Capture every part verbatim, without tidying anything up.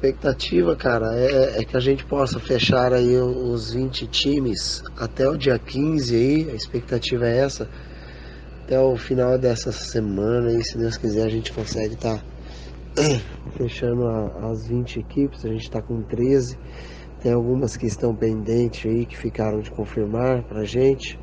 expectativa, cara, é, é que a gente possa fechar aí os vinte times até o dia quinze aí, a expectativa é essa. Até o final dessa semana aí, se Deus quiser, a gente consegue estar tá fechando a, as vinte equipes. A gente tá com treze. Tem algumas que estão pendentes aí, que ficaram de confirmar pra gente.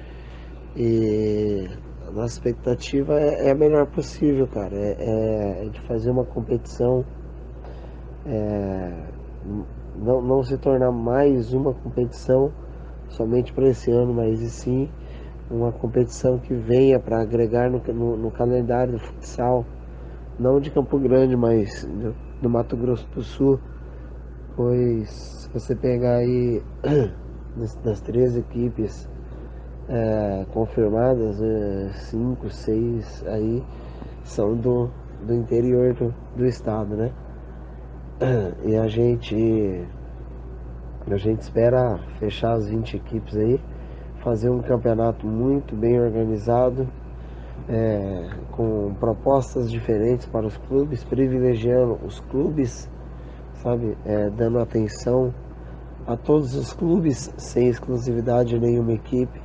E a nossa expectativa é, é a melhor possível, cara. É, é, é de fazer uma competição, é, não, não se tornar mais uma competição somente para esse ano, mas e sim uma competição que venha para agregar no, no, no calendário do futsal, não de Campo Grande, mas do, do Mato Grosso do Sul. Pois se você pegar aí das, das três equipes é, confirmadas, é, cinco, seis aí são do, do interior do, do estado, né? E a gente a gente espera fechar as vinte equipes aí, fazer um campeonato muito bem organizado, é, com propostas diferentes para os clubes, privilegiando os clubes, sabe, é, dando atenção a todos os clubes, sem exclusividade de nenhuma equipe,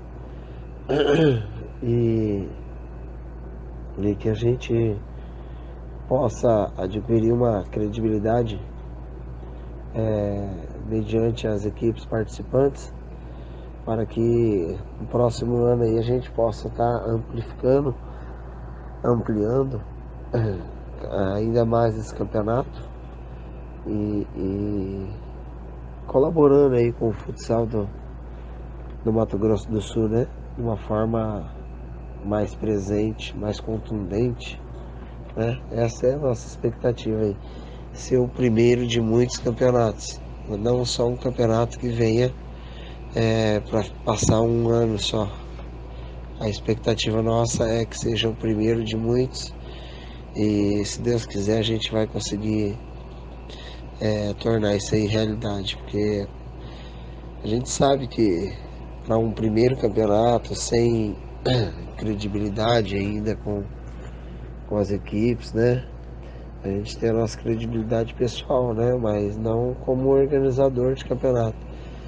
e, e que a gente possa adquirir uma credibilidade, é, mediante as equipes participantes, para que no próximo ano aí a gente possa estar tá amplificando, ampliando ainda mais esse campeonato e, e colaborando aí com o futsal do, do Mato Grosso do Sul, né? De uma forma mais presente, mais contundente, né? Essa é a nossa expectativa aí, ser o primeiro de muitos campeonatos, não só um campeonato que venha é, para passar um ano só. A expectativa nossa é que seja o primeiro de muitos, e se Deus quiser a gente vai conseguir é, tornar isso aí realidade, porque a gente sabe que para um primeiro campeonato sem credibilidade ainda com, com as equipes, né? A gente tem a nossa credibilidade pessoal, né? Mas não como organizador de campeonato.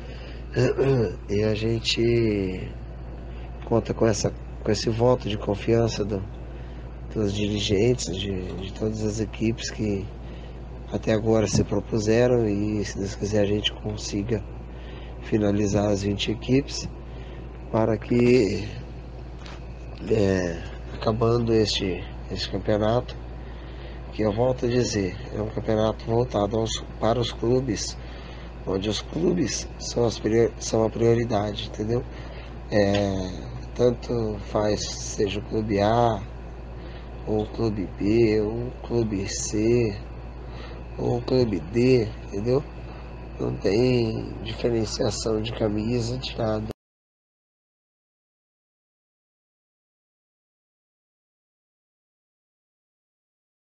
E a gente conta com, essa, com esse voto de confiança do, dos dirigentes de, de todas as equipes que até agora se propuseram, e se Deus quiser a gente consiga finalizar as vinte equipes para que, é, acabando este, este campeonato, que eu volto a dizer, é um campeonato voltado aos, para os clubes, onde os clubes são, as, são a prioridade, entendeu? É, tanto faz seja o clube A, ou o clube B, ou o clube C, ou o clube D, entendeu? Não tem diferenciação de camisa, de nada.